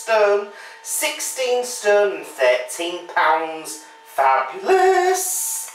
stone, 16 stone and 13 pounds. Fabulous!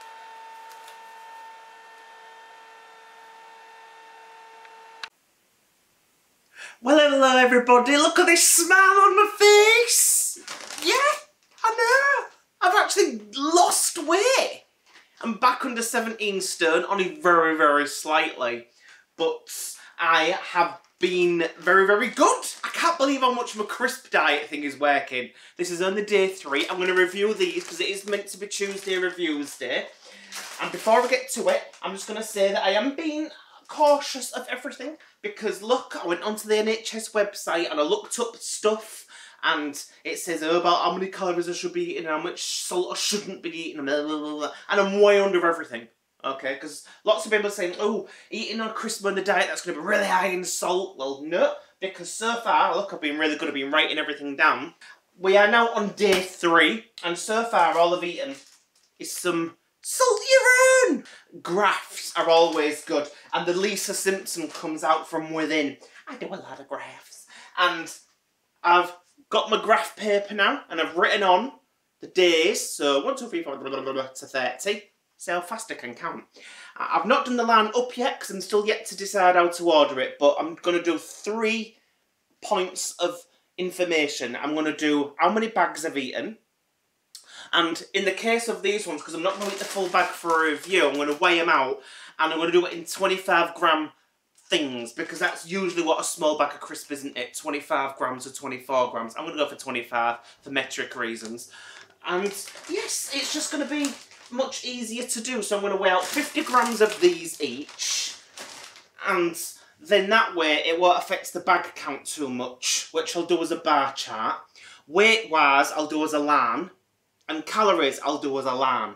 Well, hello everybody, look at this smile on my face! Yeah, I know! I've actually lost weight! I'm back under 17 stone, only very, very slightly. But I have been very, very good. I can't believe how much my crisp diet thing is working. This is only day 3. I'm going to review these because it is meant to be Tuesday Reviews Day. And before I get to it, I'm just going to say that I am being cautious of everything because look, I went onto the NHS website and I looked up stuff and it says about how many calories I should be eating and how much salt I shouldn't be eating, blah, blah, blah, blah. And I'm way under everything. Okay, because lots of people are saying, oh, eating on a crisp on the diet, that's going to be really high in salt. Well, no, because so far, look, I've been really good, I've been writing everything down. We are now on day 3, and so far all I've eaten is some salt urine. Graphs are always good, and the Lisa Simpson comes out from within. I do a lot of graphs. And I've got my graph paper now, and I've written on the days, so 1, 2, 3, 4, blah, blah, blah, blah, to 30. See how fast I can count. I've not done the line up yet because I'm still yet to decide how to order it, but I'm going to do 3 points of information. I'm going to do how many bags I've eaten, and in the case of these ones, because I'm not going to eat the full bag for a review, I'm going to weigh them out, and I'm going to do it in 25 gram things, because that's usually what a small bag of crisp, isn't it? 25 grams or 24 grams. I'm going to go for 25 for metric reasons. And yes, it's just going to be much easier to do, so I'm going to weigh out 50 grams of these each, and then that way it won't affect the bag count too much, which I'll do as a bar chart. Weight wise I'll do as a line, and calories I'll do as a line.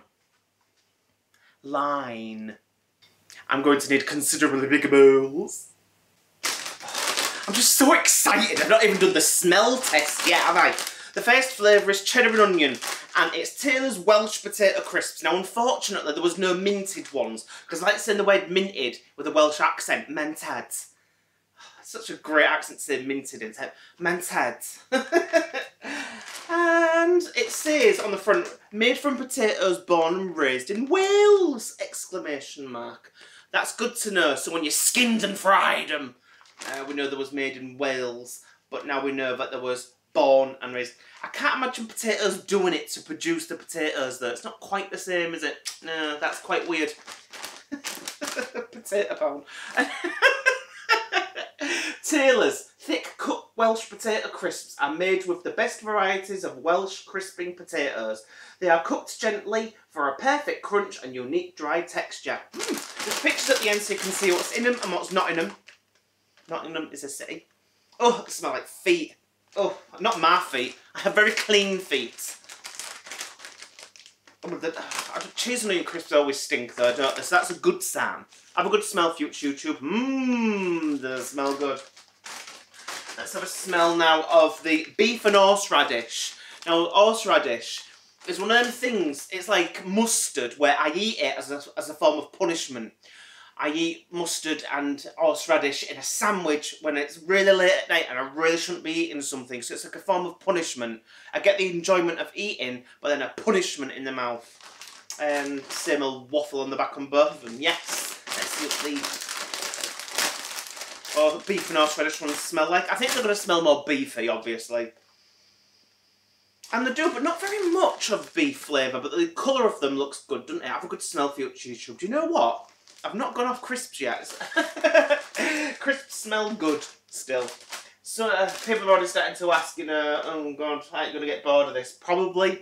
I'm going to need considerably bigger bowls. I'm just so excited, I've not even done the smell test yet, have I? The first flavour is cheddar and onion, and it's Taylor's Welsh potato crisps. Now, unfortunately, there was no minted ones, because I like saying the word minted with a Welsh accent, mented. Such a great accent to say minted instead. Mented. And it says on the front, made from potatoes born and raised in Wales! Exclamation mark. That's good to know, so when you skinned and fried them, we know there was made in Wales, but now we know that there was born and raised. I can't imagine potatoes doing it to produce the potatoes though. It's not quite the same, is it? No, that's quite weird. Potato pound. Taylor's thick cut Welsh potato crisps are made with the best varieties of Welsh crisping potatoes. They are cooked gently for a perfect crunch and unique dry texture. There's pictures at the end so you can see what's in them and what's not in them. Nottingham is a city. Oh, they smell like feet. Oh, not my feet. I have very clean feet. Oh, cheese and onion crisps always stink though, don't they? So that's a good sign. Have a good smell, future YouTube. They smell good. Let's have a smell now of the beef and horseradish. Now, horseradish is one of them things, it's like mustard, where I eat it as a form of punishment. I eat mustard and horseradish in a sandwich when it's really late at night and I really shouldn't be eating something. So it's like a form of punishment. I get the enjoyment of eating, but then a punishment in the mouth. Same old waffle on the back on both of them. Yes. Let's see what the beef and horseradish ones smell like. I think they're going to smell more beefy, obviously. And they do, but not very much of beef flavour, but the colour of them looks good, doesn't it? Have a good smell for YouTube. Do you know what? I've not gone off crisps yet. Crisps smell good still. So people are already starting to ask, you know, oh God, how are you going to get bored of this? Probably.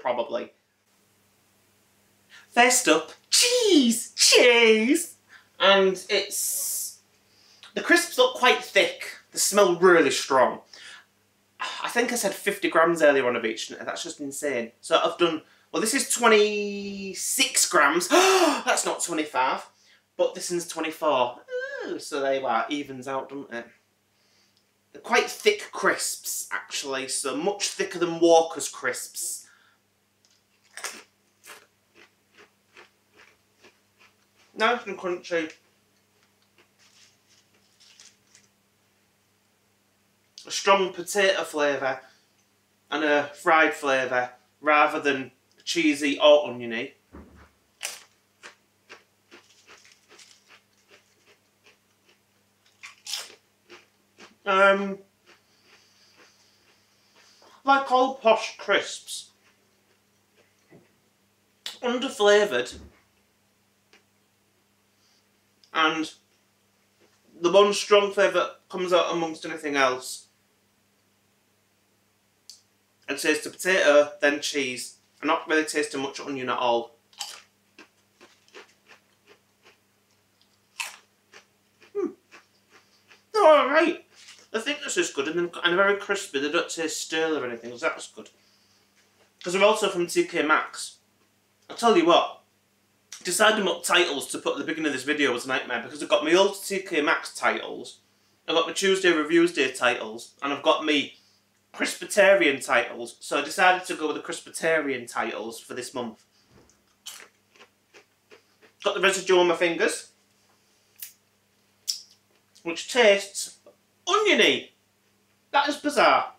First up, cheese! Cheese! And it's... the crisps look quite thick. They smell really strong. I think I said 50 grams earlier on of each. That's just insane. So I've done... well, this is 26 grams. That's not 25. But this one's 24. Ooh, so there you are. Evens out, doesn't it? They're quite thick crisps, actually. So much thicker than Walker's crisps. Nice and crunchy. A strong strong potato flavour and a fried flavour rather than cheesy or oniony. Like all posh crisps, under-flavoured, and the one strong flavour comes out amongst anything else. I'd taste the potato, then cheese. I'm not really tasting much onion at all. Alright. I think this is good, and they're very crispy. They don't taste stale or anything, so that's good. Because they're also from T.K.Maxx. I'll tell you what, deciding what titles to put at the beginning of this video was a nightmare, because I've got my old T.K.Maxx titles, I've got my Tuesday Reviews Day titles, and I've got my Crispatarian titles, so I decided to go with the Crispatarian titles for this month. Got the residue on my fingers, which tastes oniony. That is bizarre.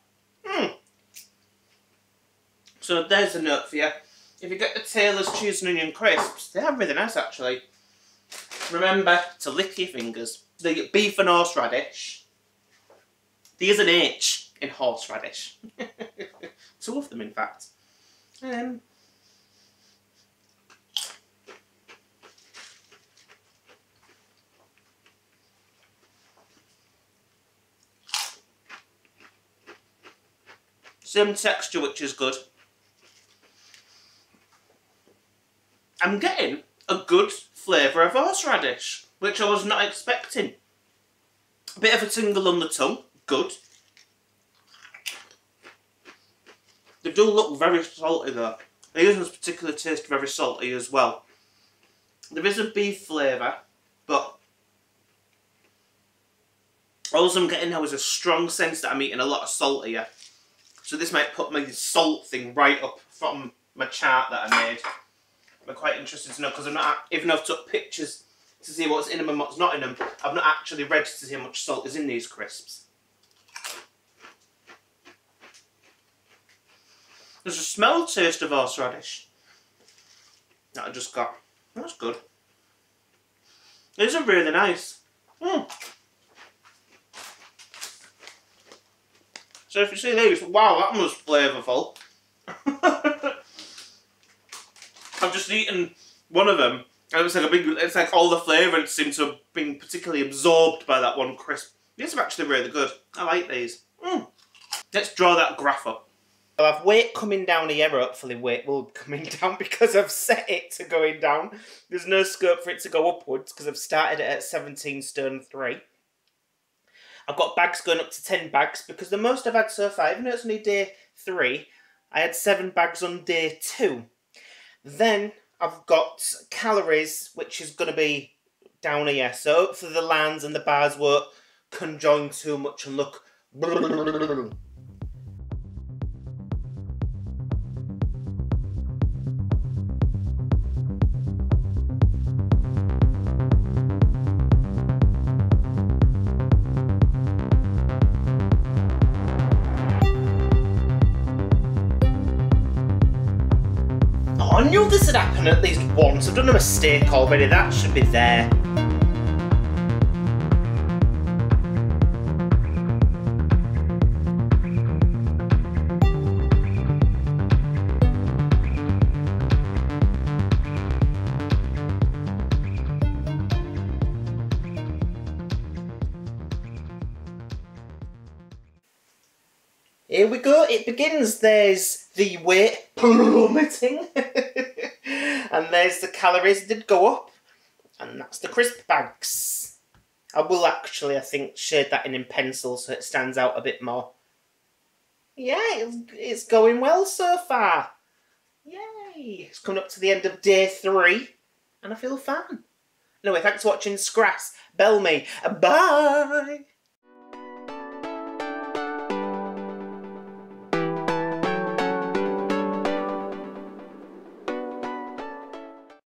So there's a note for you. If you get the Taylor's Cheese and Onion Crisps, they are really nice actually. Remember to lick your fingers. The beef and horseradish. There's an H in horseradish. 2 of them in fact. Same texture, which is good. I'm getting a good flavour of horseradish, which I was not expecting. A bit of a tingle on the tongue, good. They do look very salty though. These ones particularly taste very salty as well. There is a beef flavour, but all I'm getting now is a strong sense that I'm eating a lot of salt here. So this might put my salt thing right up from my chart that I made. I'm quite interested to know, because I'm not, even though I've took pictures to see what's in them and what's not in them, I've not actually read to see how much salt is in these crisps. There's a smell taste of horseradish that I just got. That's good. These are really nice. So if you see these, wow, that was flavourful. I've just eaten one of them, and it's like all the flavour seems to have been particularly absorbed by that one crisp. These are actually really good. I like these. Let's draw that graph up. I'll have weight coming down here, hopefully weight will be coming down because I've set it to going down. There's no scope for it to go upwards because I've started it at 17 stone 3. I've got bags going up to 10 bags because the most I've had so far, even though it's only day 3, I had 7 bags on day 2. Then I've got calories, which is going to be down here. So hopefully the lines and the bars won't conjoin too much and look... I knew this had happened at least once. I've done a mistake already. That should be there. Here we go, it begins. There's the weight plummeting. And there's the calories that did go up. And that's the crisp bags. I will actually, I think, shade that in pencil so it stands out a bit more. Yeah, it's going well so far. Yay! It's coming up to the end of day 3. And I feel fine. Anyway, thanks for watching Scrass. Bell me. Bye!